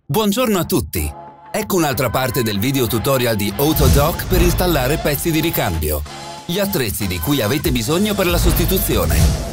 Buongiorno a tutti! Ecco un'altra parte del video tutorial di Autodoc per installare pezzi di ricambio. Gli attrezzi di cui avete bisogno per la sostituzione.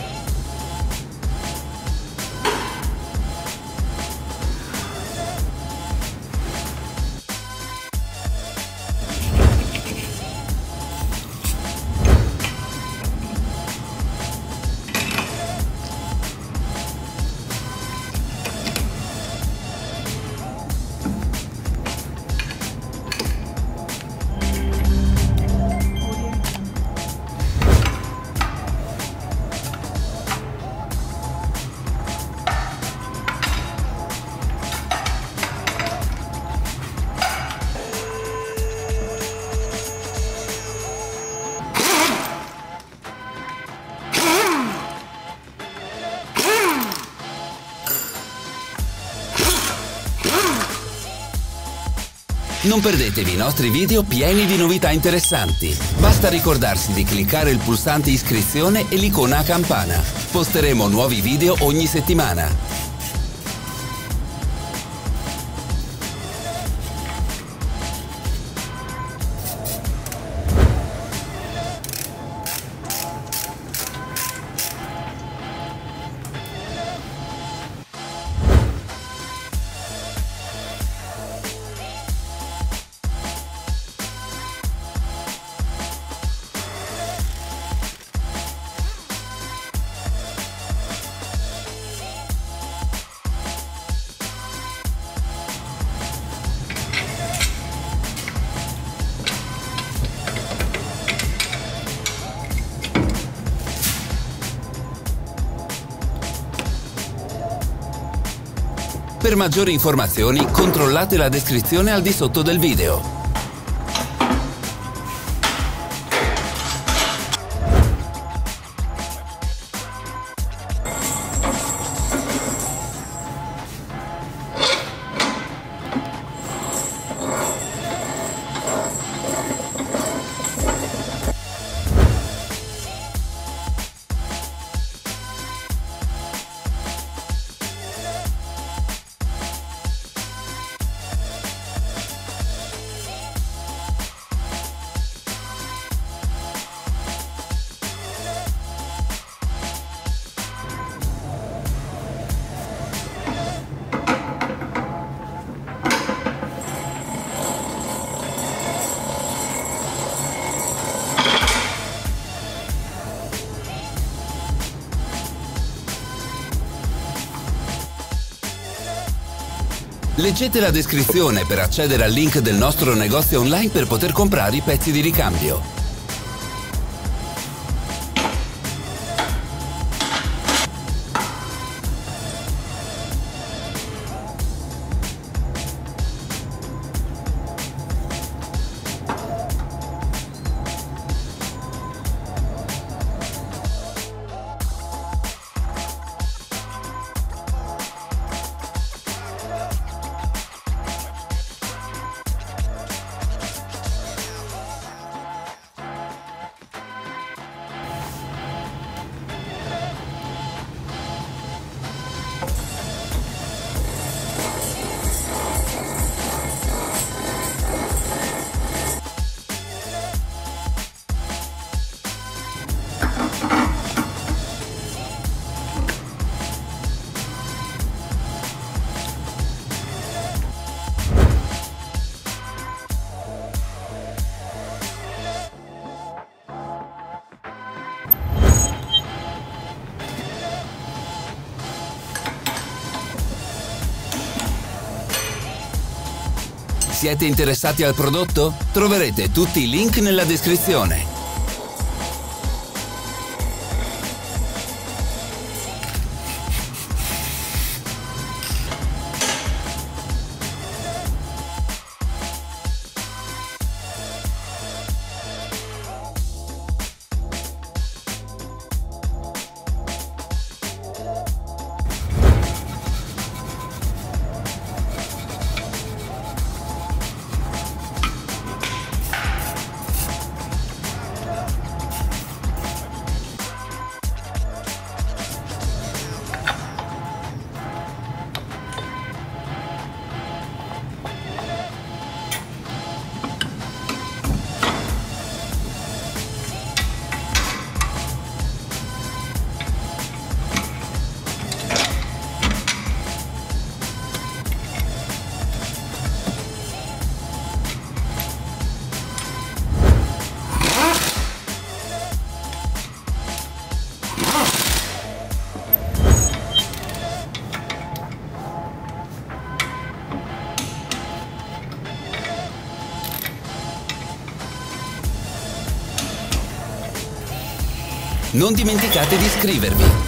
Non perdetevi i nostri video pieni di novità interessanti. Basta ricordarsi di cliccare il pulsante iscrizione e l'icona a campana. Posteremo nuovi video ogni settimana. Per maggiori informazioni controllate la descrizione al di sotto del video. Leggete la descrizione per accedere al link del nostro negozio online per poter comprare i pezzi di ricambio. Siete interessati al prodotto? Troverete tutti i link nella descrizione. Non dimenticate di iscrivervi.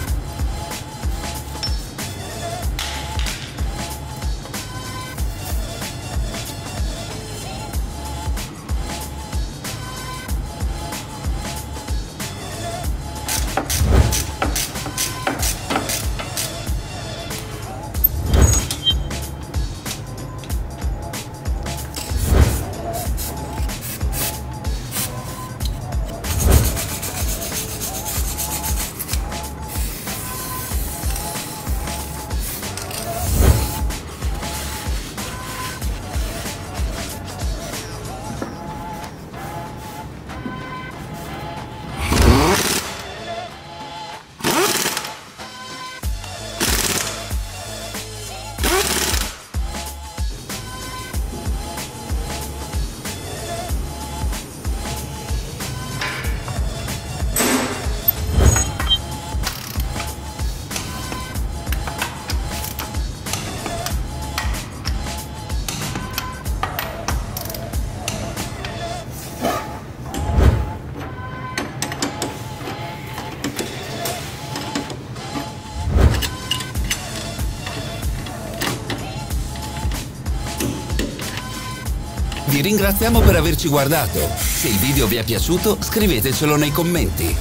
Vi ringraziamo per averci guardato. Se il video vi è piaciuto, scrivetecelo nei commenti.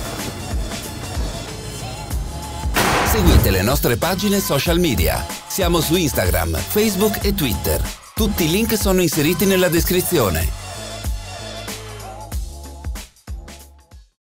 Seguite le nostre pagine social media. Siamo su Instagram, Facebook e Twitter. Tutti i link sono inseriti nella descrizione.